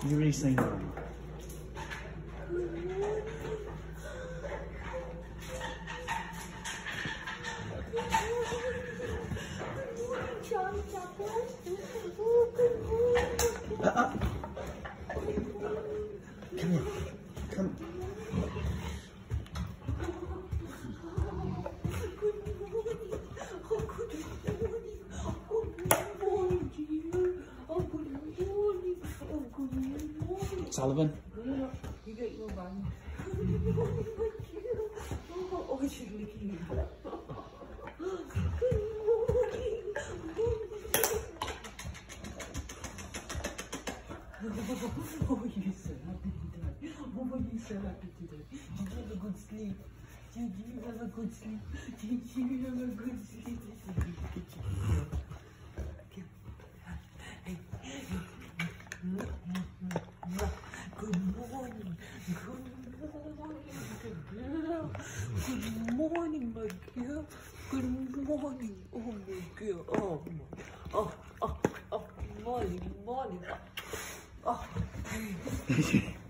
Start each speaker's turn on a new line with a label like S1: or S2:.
S1: You really say no? Come here. Come. Sullivan?
S2: You get your bun. Oh, she's licking you. Oh, you're so happy today. Oh, you're so happy today. Did you have a good sleep? Did you have a good sleep? Did you have a good sleep? Good morning. Good morning. Good girl. Good morning, my girl. Good morning. Oh, my girl. Oh, morning. Oh.